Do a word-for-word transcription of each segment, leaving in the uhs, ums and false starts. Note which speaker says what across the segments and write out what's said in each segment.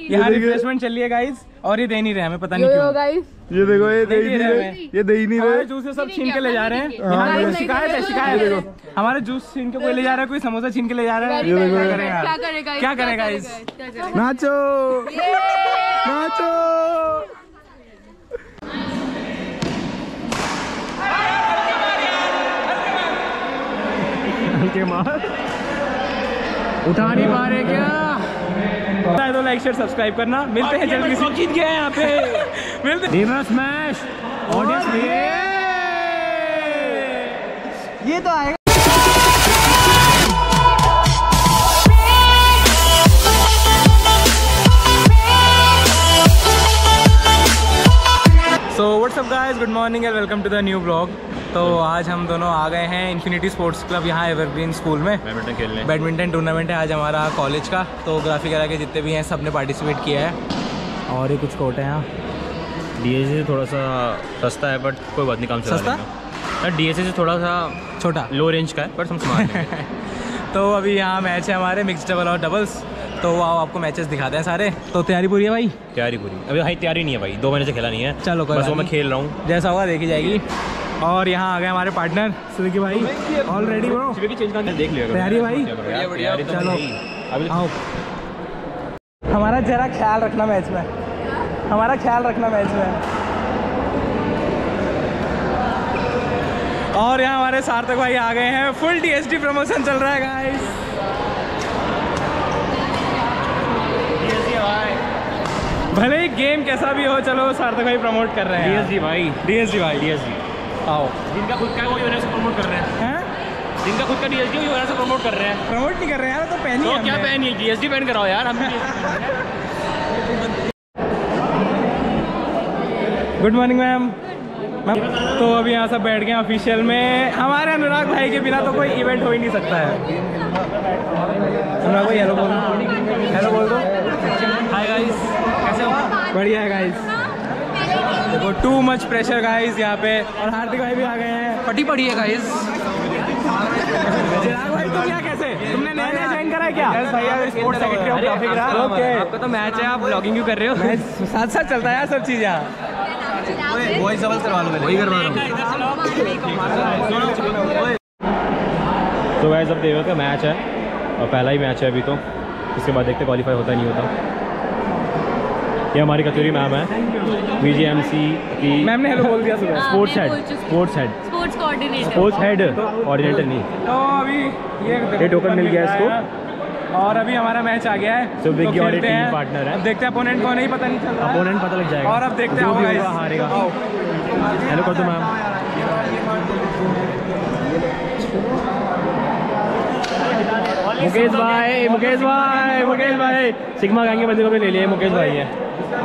Speaker 1: यहाँ रिफ्रेशमेंट चल रही है गाइस और ये दे नहीं रहे हमें, पता नहीं क्यों गाइस।
Speaker 2: ये देखो ये दे ही नहीं रहे, ये दे ही नहीं रहे।
Speaker 1: जूस सब छीन के ले जा रहे हैं। यहाँ शिकायत है, शिकायत है। हमारे जूस छीन के कोई ले जा रहा है, कोई समोसा छीन के ले जा रहा है।
Speaker 2: ये देखो
Speaker 1: क्या करेगा, क्या करेगा इस?
Speaker 2: नाचो नाचो।
Speaker 1: उठा नहीं पा रहे क्या? तो लाइक शेयर सब्सक्राइब करना। मिलते हैं जल्दी। किसी जीत गया है यहाँ पे। मिलते हैं स्मैश ऑडियंस में। ये तो आएगा। So what's up guys, good morning and welcome to the new blog. तो आज हम दोनों आ गए हैं इन्फिनिटी स्पोर्ट्स क्लब यहाँ एवरग्रीन स्कूल में बैडमिंटन खेलने। बैडमिंटन टूर्नामेंट है आज हमारा कॉलेज का। तो ग्राफिक करा के जितने भी हैं सब ने पार्टिसिपेट किया है। और ये कुछ कोर्ट है यहाँ।
Speaker 3: डीएसए से थोड़ा सा सस्ता है बट कोई बात नहीं, काम चला
Speaker 1: सस्ता।
Speaker 3: डीएसए से थोड़ा सा
Speaker 1: छोटा
Speaker 3: लो रेंज का है बट हम संभाल लेंगे।
Speaker 1: तो अभी यहाँ मैच है हमारे मिक्स डबल और डबल्स। तो आओ आपको मैचेस दिखाते हैं सारे। तो तैयारी पूरी है भाई?
Speaker 3: तैयारी पूरी। अभी भाई तैयारी नहीं है भाई, दो महीने से खेला नहीं है।
Speaker 1: चलो
Speaker 3: बस वो मैं खेल रहा हूँ,
Speaker 1: जैसा होगा देखी जाएगी। और यहाँ आ गए हमारे पार्टनर सुजुकी भाई। ऑलरेडी ब्रो
Speaker 3: चेंज करके देख लिया
Speaker 1: तैयारी भाई। चलो
Speaker 3: अभी
Speaker 1: आओ। हमारा जरा ख्याल रखना मैच में, हमारा ख्याल रखना मैच में। और यहाँ हमारे सार्थक भाई आ गए हैं। फुल डीएसडी प्रमोशन चल रहा है गाइस। भले ही गेम कैसा भी हो, चलो सार्थक भाई प्रमोट कर रहे हैं।
Speaker 3: डीएसडी भाई,
Speaker 1: डीएसडी भाई,
Speaker 3: डीएसडी
Speaker 1: आओ।
Speaker 3: जिनका खुद का है वही वजह से प्रमोट कर रहे हैं।
Speaker 1: हैं?
Speaker 3: जिनका खुद का डीएसडी वही वजह से प्रमोट कर रहे हैं।
Speaker 1: प्रमोट नहीं कर रहे हैं यार, तो पहनी
Speaker 3: तो
Speaker 1: है
Speaker 3: क्या पहनी है? डीएसडी पहन कराओ यार हम भी।
Speaker 1: Good morning ma'am. मैम तो अभी यहाँ सब बैठ गए ऑफिशियल में। हमारे अनुराग भाई के बिना तो कोई इवेंट हो ही नहीं सकता है। अनुराग भाई हेलो बोल दो, हेलो बोल दो। हाय गाइस, कैसे हो? बढ़िया है गाइस। देखो टू मच प्रेशर गाइस यहाँ पे। और हार्दिक भाई भी आ गए हैं। फटी पड़ी है गाइस। चिराग भाई तुम यहाँ कैसे? तुमने नया नया ज्वाइन करा है क्या? यस भैया, स्पोर्ट्स सेक्रेटरी ऑफ ग्राफिक रहा। ओके, आपका तो मैच है, आप ब्लॉगिंग क्यों कर रहे हो? मैच साथ साथ चलता है यार सब चीज़ यहाँ। वही सवाल करवा लो, वही करवा रहा हूँ।
Speaker 3: तो वैसे अब देवर का मैच है और पहला ही मैच है अभी, तो इसके बाद देखते क्वालिफाई होता नहीं होता। ये हमारी कचौरी मैम है, वीजीएमसी की
Speaker 1: मैम ने हेलो बोल दिया सुबह।
Speaker 3: Sports head, sports head,
Speaker 4: sports coordinator,
Speaker 3: sports head coordinator नहीं।
Speaker 1: तो अभी ये
Speaker 3: ये टोकन मिल गया इसको।
Speaker 1: और अभी हमारा मैच आ गया है।
Speaker 3: So,
Speaker 1: तो
Speaker 3: बिग
Speaker 1: खेलते हैं।
Speaker 3: पार्टनर है।
Speaker 1: अब देखते हैं अपोनेंट कौन है, ही पता नहीं चल रहा है।
Speaker 3: अपोनेंट पता लग जाएगा
Speaker 1: और अब देखते हैं
Speaker 3: जो भी
Speaker 1: होगा,
Speaker 3: होगा हारेगा। हेलो कर दो मैम। मुकेश भाई, मुकेश भाई, मुकेश भाई सिग्मा गैंग के बंदे को भी ले लिए। मुकेश भाई है।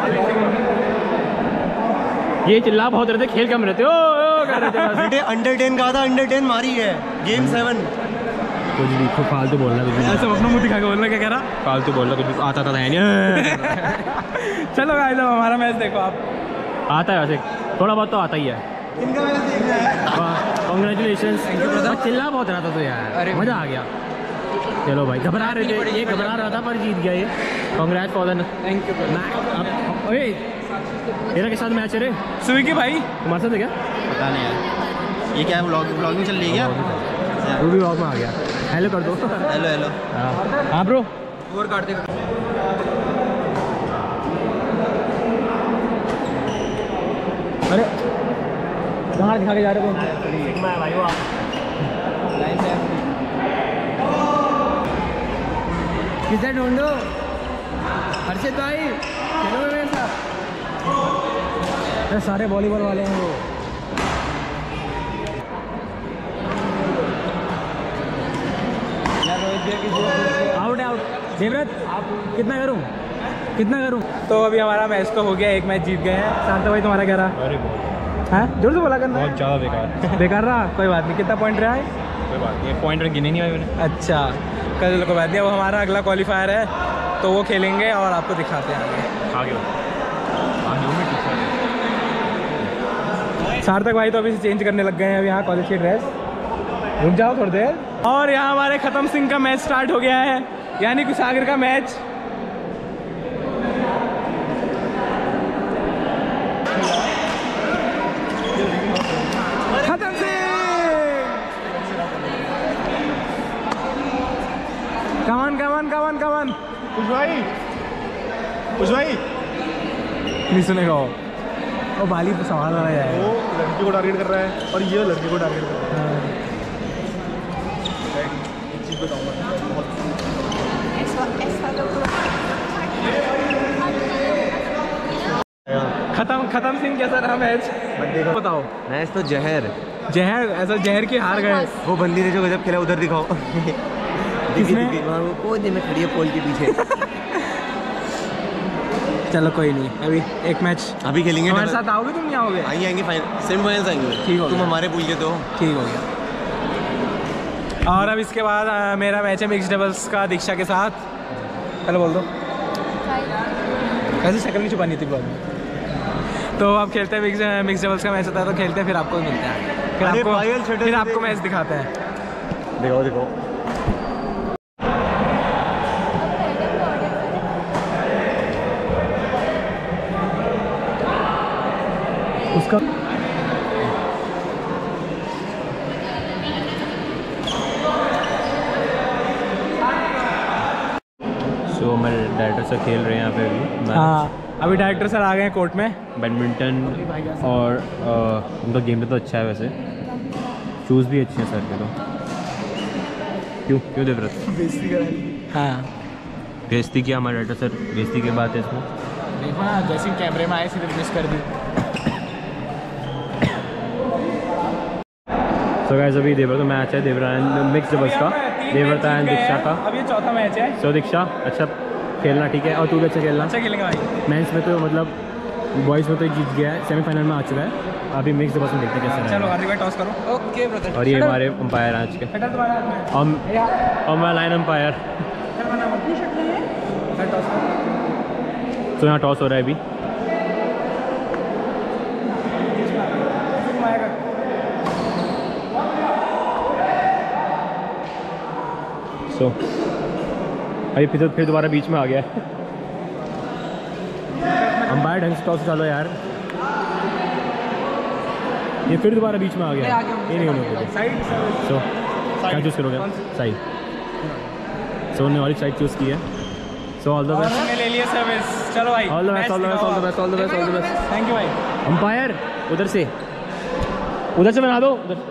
Speaker 3: ये चिल्ला बहुत रहते, खेल कम रहते हो कर रहे थे।
Speaker 5: अंडर टेन कहा था, अंडर टेन मारी है गेम सेवन।
Speaker 3: कुछ भी खूब फालतू बोलना, कुछ
Speaker 1: ऐसा अपना मुँह दिखा के बोलना। क्या कह रहा?
Speaker 3: फालतू बोलना, कुछ भी आता था नहीं।
Speaker 1: चलो गाइस अब हमारा मैच देखो आप।
Speaker 3: आता है वैसे थोड़ा बहुत तो आता ही है। कॉन्ग्रेचुलेशन। चिल्ला बहुत रहा था तो यार, मज़ा आ गया। चलो भाई, घबरा रहे थे, ये घबरा रहा था पर जीत गया ये। Congress for the thank you. ओए तेरा के साथ मैच है रे
Speaker 1: सुजुकी भाई,
Speaker 3: तुम्हारे साथ है क्या?
Speaker 5: पता नहीं यार, ये क्या है? व्लॉग व्लॉगिंग चल रही है क्या?
Speaker 3: वो भी व्लॉग में आ गया। हेलो कर दो।
Speaker 5: Hello hello.
Speaker 3: हाँ ब्रो,
Speaker 5: और काट दे।
Speaker 1: अरे कहाँ दिखा के जा रहे हो?
Speaker 3: भाई वो
Speaker 1: किसे ढूंढो? हर्षित भाई खेलो मेरे साथ। अरे सारे वॉलीबॉल वाले हैं वो। Out out. देवव्रत कितना करूं, कितना करूं? तो अभी हमारा मैच तो हो गया, एक मैच जीत गए हैं। शांत भाई तुम्हारा क्या रहा?
Speaker 3: अरे बहुत
Speaker 1: हाँ जोर से बोला करना।
Speaker 3: बहुत ज़्यादा बेकार
Speaker 1: बेकार रहा? कोई बात नहीं। कितना पॉइंट रहा है?
Speaker 3: कोई बात नहीं, पॉइंट गिने नहीं आए मैंने।
Speaker 1: अच्छा कल कोई बात नहीं। अब हमारा अगला क्वालिफायर है तो वो खेलेंगे और आपको दिखाते हैं आगे।
Speaker 3: आगे
Speaker 1: सार्थक भाई तो अभी से चेंज करने लग गए हैं अब यहाँ कॉलेज की ड्रेस। रुक जाओ थोड़ी देर। और यहाँ हमारे खत्म सिंह का मैच स्टार्ट हो गया है, यानी कुशागर का मैच। कमान कमान कमान कमान
Speaker 2: कुछ भाई कुछ भाई
Speaker 1: नहीं सुनेगा वो वो बाली तो संभाल रहा है।
Speaker 2: वो लड़की को टारगेट कर रहा है और ये लड़के को टारगेट कर रहा है। एक चीज़ बताऊंगा
Speaker 1: खत्म खत्म सीन कैसा रहा मैच बताओ।
Speaker 5: मैच तो जहर
Speaker 1: जहर ऐसा जहर की हार गए।
Speaker 5: वो बंदी ने जो गजब खेला उधर दिखाओ।
Speaker 1: किसने?
Speaker 5: वो कोई में खड़ी है पोल के पीछे।
Speaker 1: चलो कोई नहीं, अभी एक मैच
Speaker 5: अभी खेलेंगे।
Speaker 1: हमारे साथ आओगे तुम नहीं आओगे?
Speaker 5: आएंगे आएंगे फाइनल सेमीफाइनल्स आएंगे।
Speaker 1: ठीक हो
Speaker 5: तुम
Speaker 1: गया।
Speaker 5: हमारे पूल के तो
Speaker 1: ठीक हो गया। और अब इसके बाद आ, मेरा मैच है मिक्स डबल्स का दीक्षा के साथ। हेलो बोल दो। कैसे शक्ल नहीं छुपानी थी ब्लॉग में। तो अब खेलते हैं मिक्स मिक्स डबल्स का मैच होता है तो खेलते हैं, फिर आपको मिलते हैं, फिर
Speaker 5: अरे
Speaker 1: आपको
Speaker 5: पायल छठे
Speaker 1: फिर
Speaker 5: से
Speaker 1: आपको
Speaker 5: देख।
Speaker 1: मैच दिखाते हैं।
Speaker 5: दिखाओ दिखाओ।
Speaker 1: उसका
Speaker 3: सो हमारे डायरेक्टर सर खेल रहे हैं यहाँ पे अभी।
Speaker 1: हाँ अभी डायरेक्टर सर आ गए हैं कोर्ट में।
Speaker 3: बैडमिंटन और अ, उनका गेम तो अच्छा है वैसे। शूज़ भी अच्छे हैं सर के तो। क्यों क्यों देवव्रत?
Speaker 1: हाँ
Speaker 3: बेइज्जती किया हमारे डायरेक्टर सर, बेइज्जती की बात है इसमें।
Speaker 1: देखो ना जैसे कैमरे में आए सिर्फ मिस कर दी।
Speaker 3: सो गाइस अभी देवव्रत मैच है देवरा एंड मिक्स डबल्स का, देवव्रता एंड दीक्षा का।
Speaker 1: अब ये चौथा मैच है।
Speaker 3: सो दीक्षा अच्छा खेलना ठीक है, और तू भी अच्छा खेलना।
Speaker 1: अच्छा खेलेंगे भाई।
Speaker 3: मेंस में तो मतलब बॉयज़ में तो जीत गया है, सेमीफाइनल में आ चुका है। अभी मिक्स डबल्स में देखते हैं कैसे
Speaker 1: चलो
Speaker 3: रहेगा।
Speaker 1: हार्दिक भाई टॉस करो। Okay brother.
Speaker 3: और ये हमारे अंपायर आज के
Speaker 1: बेटा तुम्हारे हाथ में
Speaker 3: और और मैं लाइन अंपायर।
Speaker 1: टॉस करो।
Speaker 3: तो यहाँ टॉस हो रहा है अभी। सो so, अभी फिर फिर दोबारा बीच में आ गया। अंपायर ढंग से टॉस चलो यार। ये फिर दोबारा बीच में आ गया। ये नहीं होने को।
Speaker 1: साइड
Speaker 3: सो क्या चूज़ करोगे? साइड। सो उन्होंने वाली साइड चूज़ की है। So all the best.
Speaker 1: मैंने ले लिया सर्विस। चलो भाई
Speaker 3: all the best all the best all the best all the best all the best.
Speaker 1: Thank you भाई।
Speaker 3: अंपायर उधर से उधर से बना दो उधर।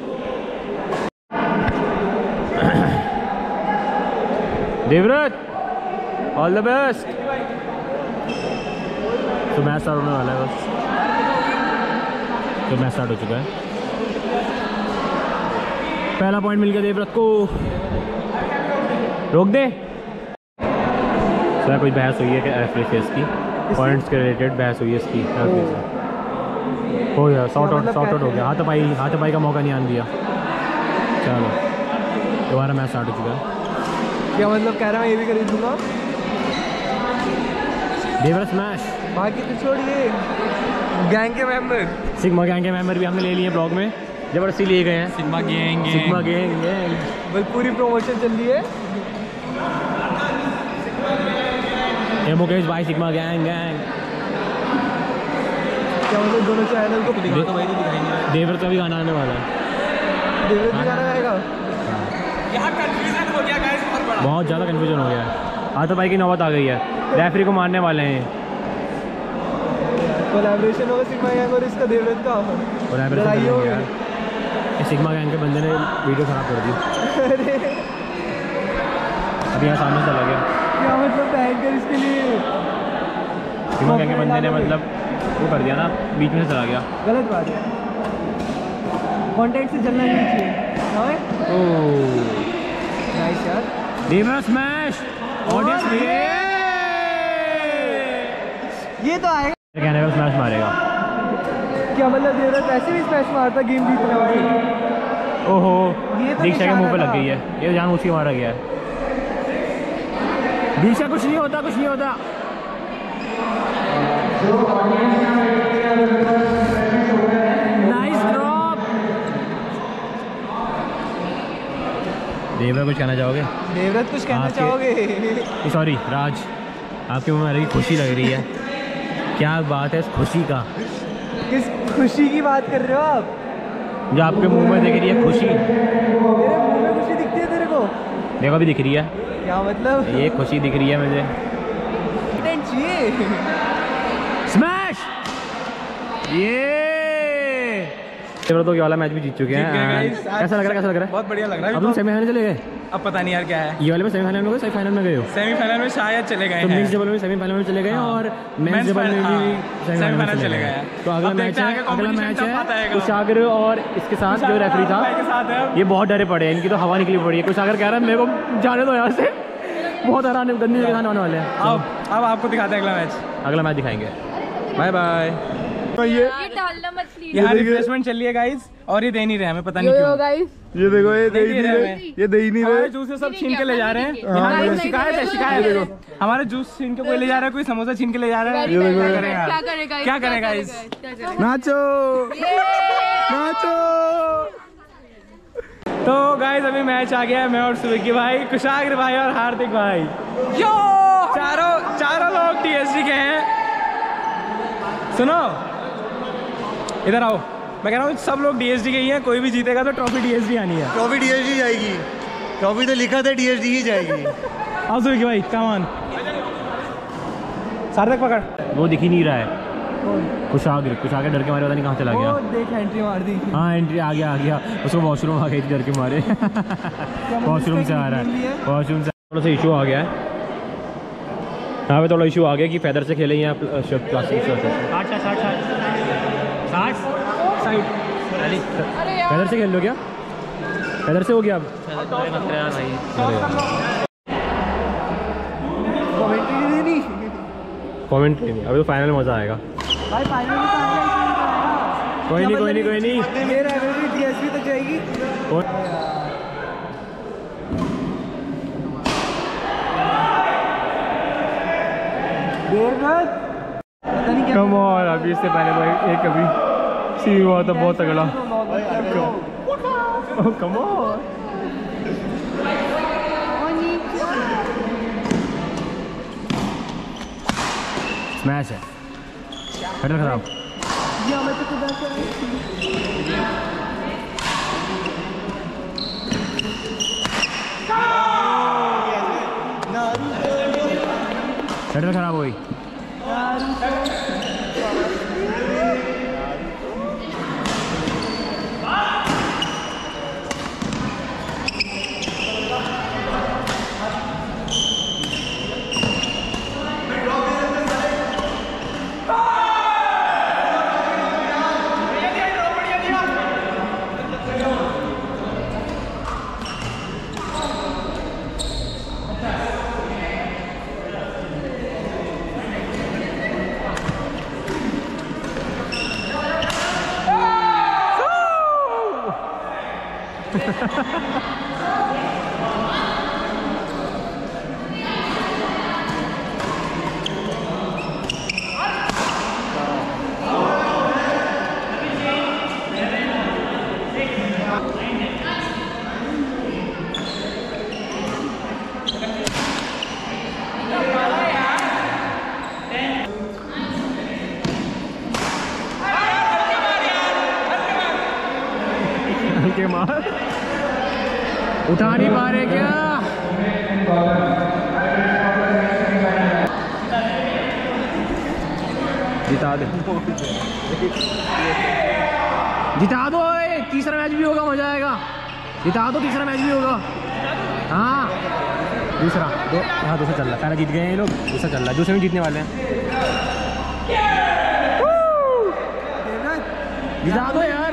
Speaker 3: Devvrat all the best. तो मैच स्टार्ट होने वाला है बस। तो मैच स्टार्ट हो चुका है। पहला पॉइंट मिल गया देवव्रत को। रोक दे। सर कुछ बहस हुई है कि रेफरी से इसकी पॉइंट्स के रिलेटेड बहस हुई है इसकी रेफरी से। हो गया शॉर्ट आउट शॉर्ट आउट हो गया। हाथापाई हाथापाई का मौका नहीं आने दिया। चलो दोबारा मैच स्टार्ट हो चुका है।
Speaker 1: क्या मतलब कह रहा हूँ ये भी खरीद लूँगा।
Speaker 3: देवव्रत स्मैश।
Speaker 1: बाकी तो छोड़िए गैंग के मेंबर।
Speaker 3: सिग्मा गैंग के मेंबर भी हमने ले लिए ब्लॉग में, जबरदस्ती लिए गए हैं।
Speaker 1: Sigma gang
Speaker 3: sigma gang gang
Speaker 1: बस पूरी प्रमोशन चल रही है।
Speaker 3: ये मुकेश भाई सिग्मा गैंग गैंग।
Speaker 1: क्या मतलब दोनों चैनल को दिखा तो वही दिखाएंगे।
Speaker 3: देवव्रत का भी गाना आने वाला है।
Speaker 1: देवव्रत भी गाना गाएगा। यहाँ कंफ्यूजन हो गया गाइस बहुत बड़ा।
Speaker 3: बहुत ज़्यादा कन्फ्यूजन हो गया है। हाथापाई की नौबत आ गई है। रेफरी को मारने वाले हैं।
Speaker 1: कोलैबोरेशन होगा सिग्मा गैंग और इसका देवव्रत का।
Speaker 3: और रेफरी
Speaker 1: लड़ाई हो
Speaker 3: यार ये सिग्मा गैंग के बंदे ने वीडियो ख़राब कर दी। अभी यहाँ सामने चला गया।
Speaker 1: क्या मतलब एंकर इसके लिए
Speaker 3: सिग्मा गैंग के बंदे ने मतलब वो कर दिया ना, बीच में से चला गया।
Speaker 1: गलत बात है। कंटेंट से चलना नहीं चाहिए।
Speaker 3: ओह
Speaker 1: नाइस यार।
Speaker 3: देवव्रत स्मैश ऑडियंस लिए।
Speaker 1: ये तो आएगा।
Speaker 3: कहने का स्मैश मारेगा।
Speaker 1: क्या मतलब देवव्रत वैसे भी स्मैश मारता गेम जीतने वाले।
Speaker 3: ओहो
Speaker 1: ये तो
Speaker 3: दीक्षा के
Speaker 1: निशाना
Speaker 3: मुंह पे लग
Speaker 1: था।
Speaker 3: गई है। ये जानबूझ के मारा गया है। दीक्षा कुछ नहीं होता कुछ नहीं होता। Nice drop. देवव्रत कुछ कहना चाहोगे?
Speaker 1: देवव्रत कुछ कहना
Speaker 3: आपके-
Speaker 1: चाहोगे?
Speaker 3: सॉरी राज, आपके मुंह में अलग ही खुशी लग रही है। क्या बात है इस खुशी का?
Speaker 1: किस खुशी की बात कर रहे हो आप?
Speaker 3: जो आपके मुंह में दिख रही है खुशी।
Speaker 1: मेरे मुंह में खुशी दिखती है तेरे को?
Speaker 3: देखो भी दिख रही है।
Speaker 1: क्या मतलब?
Speaker 3: ये खुशी दिख रही है मुझे। स्मैश! ये तो ये वाला मैच भी जीत चुके हैं। कैसा लग रहा है? कैसा लग रहा है?
Speaker 1: बहुत बढ़िया लग रहा है।
Speaker 3: अब तुम सेमीफाइनल चले गए?
Speaker 1: अब पता नहीं यार क्या है।
Speaker 3: ये वाले में सेमीफाइनल में गए, सेमीफाइनल में गए हो?
Speaker 1: सेमीफाइनल में शायद चले गए
Speaker 3: तो
Speaker 1: हैं।
Speaker 3: मिक्स डबल में सेमीफाइनल में चले गए हैं और मेंस डबल में भी सेमीफाइनल में चले गए हैं। तो अगला मैच है, अगला मैच है कुशागर और इसके साथ जो रेफरी था, ये बहुत डरे पड़े हैं, इनकी तो हवा निकली पड़ी है। कुशागर कह रहा है मेरे को जाने दो यहाँ से, बहुत हैरान गंदी जगह आने वाले हैं।
Speaker 1: अब अब आपको दिखाते हैं अगला मैच।
Speaker 3: अगला मैच दिखाएंगे।
Speaker 1: Bye bye.
Speaker 2: ये
Speaker 4: ये डालना मत प्लीज।
Speaker 1: यहाँ रिफ्रेशमेंट चल रही है गाइस, और ये दे नहीं रहे हमें, पता नहीं क्यों।
Speaker 4: गाइस
Speaker 2: ये देखो, ये दे ही
Speaker 1: नहीं
Speaker 2: नहीं
Speaker 1: रहे
Speaker 2: रहे,
Speaker 1: हमें।
Speaker 2: ये दे ही नहीं
Speaker 1: हमारे
Speaker 2: रहे।
Speaker 1: जूस से सब छीन के ले जा रहे हैं।
Speaker 4: हाँ,
Speaker 1: यहाँ
Speaker 4: नहीं,
Speaker 1: कोई
Speaker 4: नहीं,
Speaker 1: शिकायत है,
Speaker 4: नहीं,
Speaker 1: शिकायत
Speaker 4: नहीं,
Speaker 1: है। हमारे जूस छीन के कोई ले जा रहा है, कोई समोसा छीन के ले जा रहा है।
Speaker 2: ये देखो,
Speaker 1: क्या करेगा?
Speaker 4: क्या करेगा?
Speaker 1: क्या करेगा इस?
Speaker 2: नाचो नाचो।
Speaker 1: तो गाइस अभी मैच आ गया है, मैं और सुविकी भाई, कुशाग्र भाई और हार्दिक भाई, यो चारों चारों लोग टीएसजी के हैं। सुनो इधर आओ, मैं कह रहा हूँ सब लोग डीएसडी के ही हैं, कोई भी जीतेगा तो ट्रॉफी डीएसडी आनी है।
Speaker 5: ट्रॉफी डीएसडी जाएगी, ट्रॉफी तो लिखा था डीएसडी ही जाएगी।
Speaker 1: आओ सुविकी भाई, कम ऑन। सार्थक पकड़।
Speaker 3: वो दिख ही नहीं रहा है। कुशागर कुशागर डर के मारे पता नहीं कहाँ चला गया।
Speaker 1: देख एंट्री मार दी।
Speaker 3: हाँ एंट्री आ गया आ गया उसको वॉशरूम आ गई थी डर के मारे। वॉशरूम से आ रहा है, वॉशरूम से थोड़ा सा इशू आ गया है यहाँ पे, थोड़ा इशू आ गया कि फेदर से खेले या प्लास्टिक से। फेदर से खेल लो क्या? फेदर से हो गया अब? कमेंट्री नहीं, अभी तो फाइनल मजा आएगा।
Speaker 1: भाई फाइनल में तो आएगा।
Speaker 3: कोई नहीं कोई नहीं कोई नहीं,
Speaker 1: ये रेवरी डीएसडी तक जाएगी।
Speaker 2: कम ऑन, अभी इससे पहले भाई एक अभी सीन हुआ था बहुत तगड़ा। Come on.
Speaker 3: स्मैश है, हेडर खराब। हेडर खराब हुई। के मार उठा नहीं पा रहे क्या? जिता दे, जिता दो, तीसरा मैच भी होगा, मजा आएगा। जिता दो, तीसरा मैच भी होगा। हाँ दूसरा दो, हाँ दूसरा चल रहा है, पहले जीत गए हैं ये लोग, दूसरा चल रहा है, दूसरे में जीतने वाले हैं। जिता दो यार।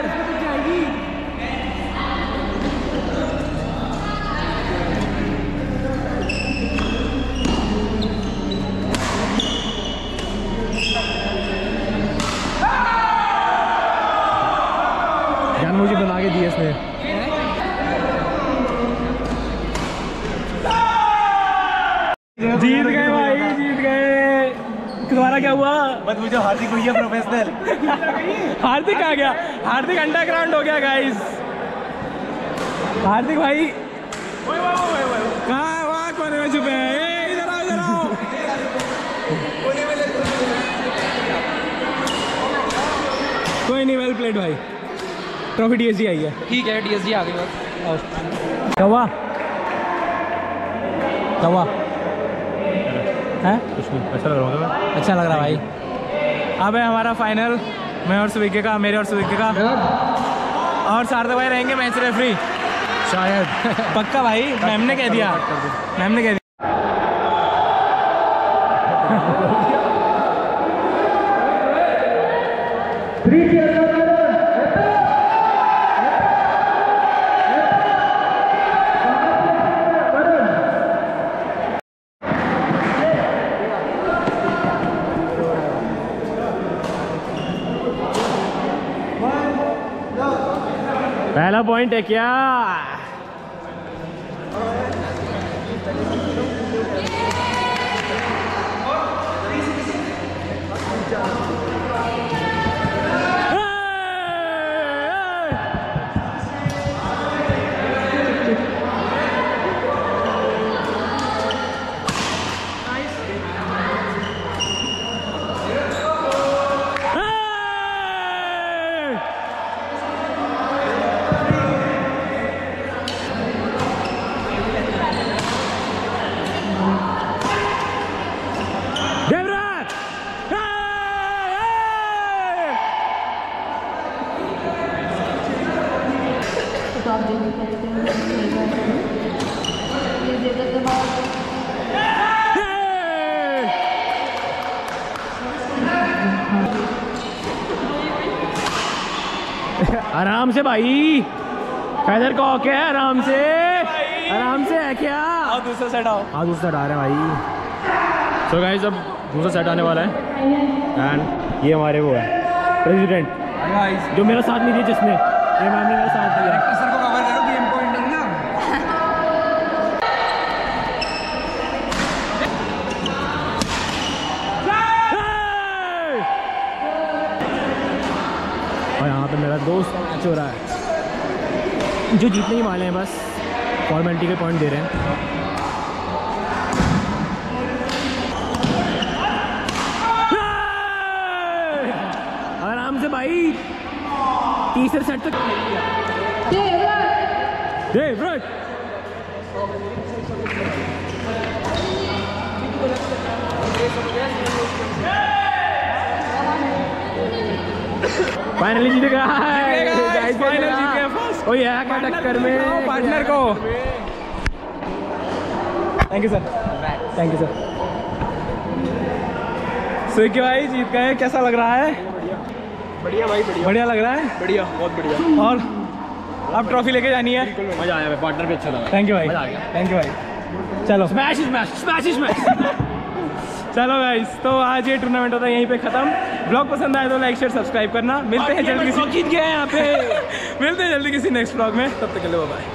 Speaker 3: मुझे बना के दिए इसने।
Speaker 1: जीत गए भाई, जीत गए। तुम्हारा क्या हुआ?
Speaker 5: मत मुझे हार्दिक भैया प्रोफेशनल।
Speaker 1: हार्दिक आ गया, हार्दिक अंडरग्राउंड हो गया गाइस। हार्दिक भाई कहाँ, वहाँ कोने में छुपे हैं? ए, इधर आओ, इधर आओ। कोई नहीं, वेल प्लेड भाई। ट्रॉफी डीएसजी आई है।
Speaker 6: ठीक है, डीएसजी आ गई बस।
Speaker 1: क्या हुआ? क्या हुआ है?
Speaker 3: कुछ नहीं, अच्छा लग रहा होगा।
Speaker 1: अच्छा लग रहा भाई। अब है हमारा फाइनल, मैं और सुविके का, मेरे और सुविके का, और सार्थक भाई रहेंगे मैच रेफरी शायद। पक्का भाई, मैम ने कह दिया, मैम ने कह दिया।
Speaker 3: पहला पॉइंट है क्या? आराम से भाई, फैदर को ओके है, आराम से आराम से है क्या?
Speaker 1: और दूसरा सेट आओ।
Speaker 3: हाँ दूसरा सेट आ रहा है भाई। सो गाइस अब दूसरा सेट आने वाला है एंड ये हमारे वो है प्रेसिडेंट जो मेरा साथ नहीं दिया, जिसने ये मैम ने मेरा साथ दिया।
Speaker 1: सर को कवर करो, गेम पॉइंट ना।
Speaker 3: और यहाँ पे मेरा दोस्त मैच हो रहा है, जो जीतने ही वाले हैं, बस फॉर्मेलिटी के पॉइंट दे रहे हैं। आराम से भाई, तीसरे सेट तक देवराज फाइनली जीत गया,
Speaker 1: फाइनल जीत गया फर्स्ट।
Speaker 3: ओ यार क्या टक्कर में
Speaker 1: पार्टनर को। Thank you sir, thank you sir. सुविके भाई जीत गए, कैसा लग रहा है?
Speaker 5: बढ़िया भाई, बढ़िया
Speaker 1: बढ़िया लग रहा है,
Speaker 5: बढ़िया, बहुत बढ़िया।
Speaker 1: और अब ट्रॉफी लेके जानी है।
Speaker 3: मजा आया, पार्टनर भी अच्छा लगा।
Speaker 1: थैंक यू भाई,
Speaker 3: मजा आ गया।
Speaker 1: थैंक यू भाई। चलो
Speaker 3: स्मैश स्मैश स्मैश स्मैश।
Speaker 1: चलो गाइस, तो आज ये टूर्नामेंट होता है यहीं पे खत्म। ब्लॉग पसंद आए तो लाइक शेयर सब्सक्राइब करना। मिलते हैं जल्दी किसी
Speaker 3: जीत गए यहाँ पे।
Speaker 1: मिलते हैं जल्दी किसी नेक्स्ट ब्लॉग में, तब तक के लिए बाय।